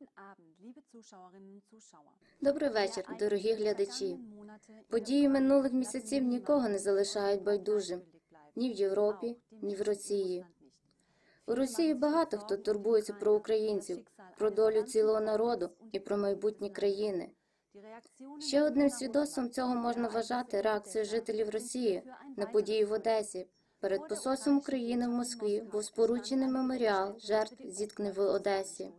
Добрий вечір, дорогі глядачі. Події минулих місяців нікого не залишають байдужим. Ні в Європі, ні в Росії. У Росії багато хто турбується про українців, про долю цілого народу і про майбутнє країни. Ще одним свідоцтвом цього можна вважати реакцію жителів Росії на події в Одесі. Перед посольством України в Москві був споручений меморіал жертв зіткнень в Одесі.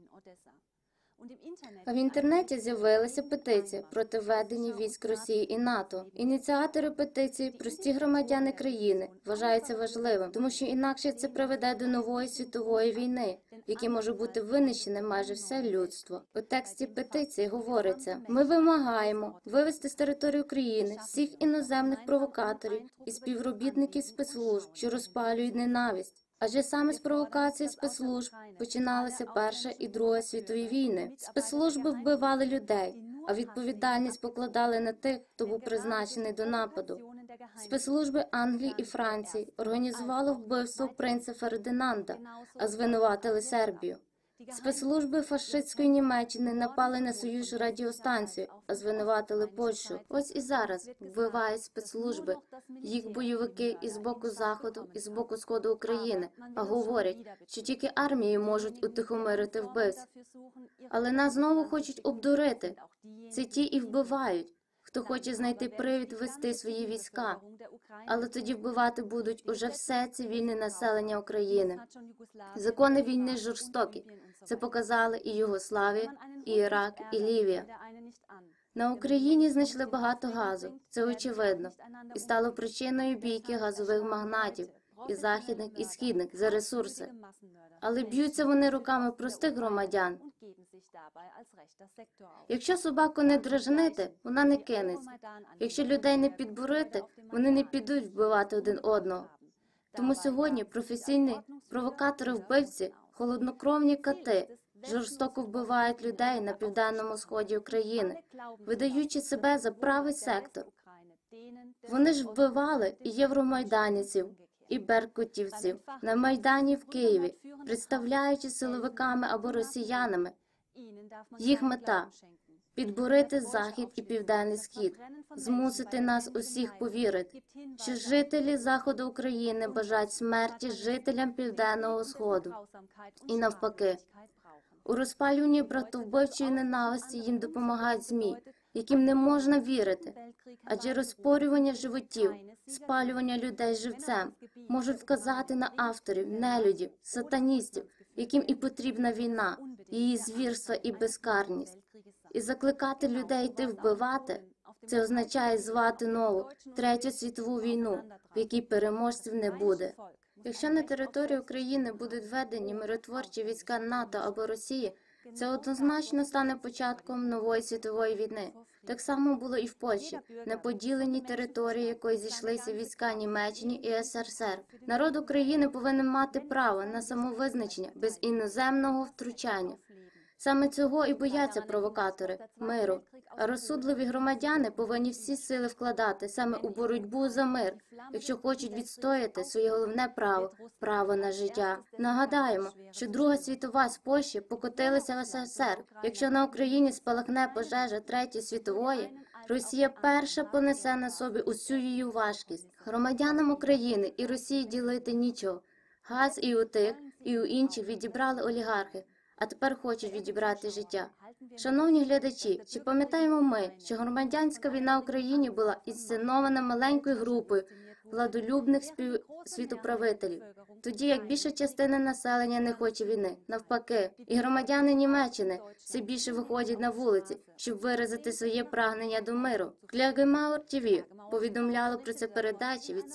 А в інтернеті з'явилася петиція проти введення військ Росії і НАТО. Ініціатори петиції, прості громадяни країни, вважаються важливим, тому що інакше це приведе до нової світової війни, в якій може бути винищене майже все людство. У тексті петиції говориться: «Ми вимагаємо вивести з території України всіх іноземних провокаторів і співробітників спецслужб, що розпалюють ненависть. Адже саме з провокації спецслужб починалися Перша і Друга світові війни. Спецслужби вбивали людей, а відповідальність покладали на тих, хто був призначений до нападу. Спецслужби Англії і Франції організували вбивство принца Фердинанда, а звинуватили Сербію. Спецслужби фашистської Німеччини напали на Союз радіостанцію, а звинуватили Польщу. Ось і зараз вбивають спецслужби, їх бойовики і з боку Заходу, і з боку Сходу України, а говорять, що тільки армії можуть утихомирити вбивць. Але нас знову хочуть обдурити. Це ті і вбивають, хто хоче знайти привід вести свої війська. Але тоді вбивати будуть уже все цивільне населення України. Закони війни жорстокі. Це показали і Югославія, і Ірак, і Лівія. На Україні знайшли багато газу, це очевидно, і стало причиною бійки газових магнатів, і західних, і східних, за ресурси. Але б'ються вони руками простих громадян. Якщо собаку не дражнити, вона не кинеться. Якщо людей не підбурити, вони не підуть вбивати один одного. Тому сьогодні професійні провокатори-вбивці, холоднокровні кати, жорстоко вбивають людей на південному сході України, видаючи себе за правий сектор. Вони ж вбивали і євромайданівців, і беркутівців на Майдані в Києві, представляючи силовиками або росіянами. Їх мета – підбурити Захід і Південний Схід, змусити нас усіх повірити, що жителі Заходу України бажають смерті жителям Південного Сходу. І навпаки. У розпалюванні братовбивчої ненависті їм допомагають ЗМІ, яким не можна вірити, адже розпорювання животів, спалювання людей живцем можуть вказати на авторів, нелюдів, сатаністів, яким і потрібна війна, її звірства і безкарність. І закликати людей йти вбивати – це означає звати нову, Третю світову війну, в якій переможців не буде. Якщо на території України будуть введені миротворчі війська НАТО або Росії, це однозначно стане початком нової світової війни. Так само було і в Польщі, на поділеній території якої зійшлися війська Німеччини і СРСР. Народ України повинен мати право на самовизначення без іноземного втручання. Саме цього і бояться провокатори – миру. А розсудливі громадяни повинні всі сили вкладати саме у боротьбу за мир, якщо хочуть відстояти своє головне право – право на життя. Нагадаємо, що Друга світова з Польщі покотилася в СРСР. Якщо на Україні спалахне пожежа Третьої світової, Росія перша понесе на собі усю її важкість. Громадянам України і Росії ділити нічого. Газ і у тих, і у інших відібрали олігархи. А тепер хочуть відібрати життя. Шановні глядачі, чи пам'ятаємо ми, що громадянська війна в Україні була інсценована маленькою групою владолюбних світоправителів, тоді як більша частина населення не хоче війни, навпаки. І громадяни Німеччини все більше виходять на вулиці, щоб виразити своє прагнення до миру. Клягемаур ТВ повідомляло про це передачі від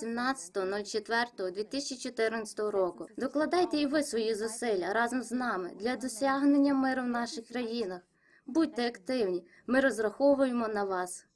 17.04.2014 року. Докладайте і ви свої зусилля разом з нами для досягнення миру в наших країнах. Будьте активні, ми розраховуємо на вас.